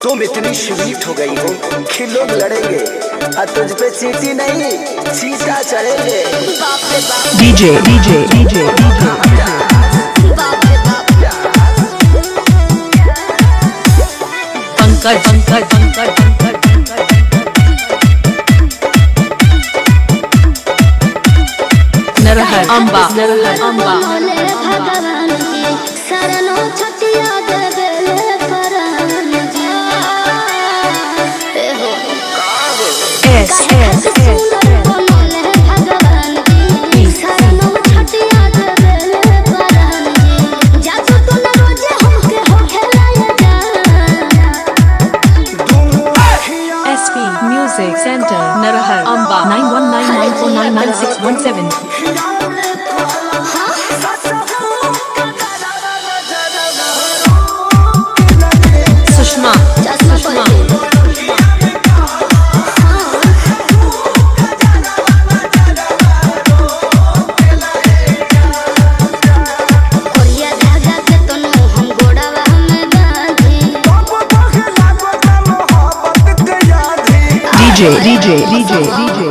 तुम इतनी स्वीट हो गई हो कि लोग लड़ेंगे और तुझ पे चीटी नहीं चीटा चढ़ेंगे। DJ DJ DJ Pankaj Pankaj Pankaj Narhar Amba Narhar Amba Music Center Narahar Amba 9199499617 Sushma Sushma DJ DJ DJ DJ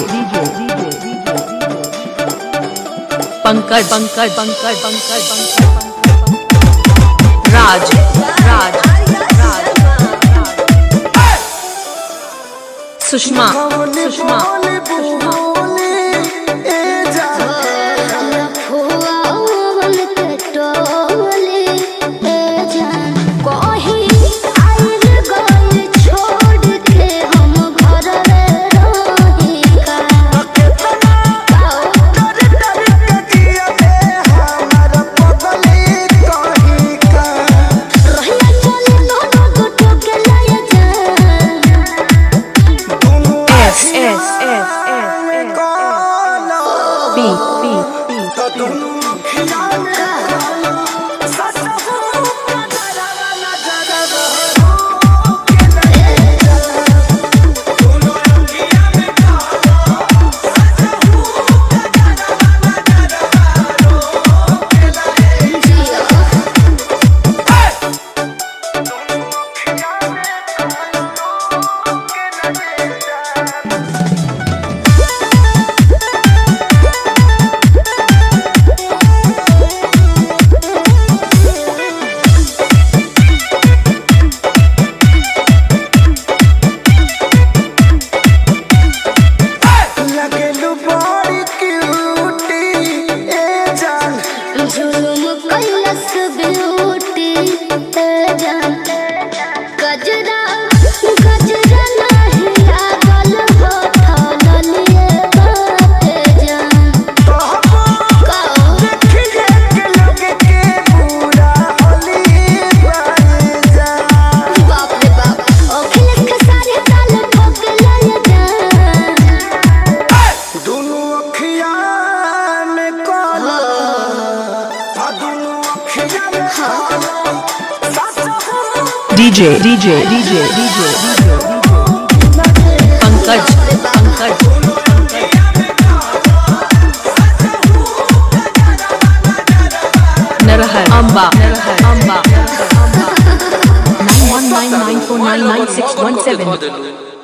Pankaj Pankaj Pankaj Pankaj Pankaj Raj Raj Raj Sushma Sushma DJ DJ DJ DJ Pankaj Pankaj Narhar Amba Narhar Amba 9199499617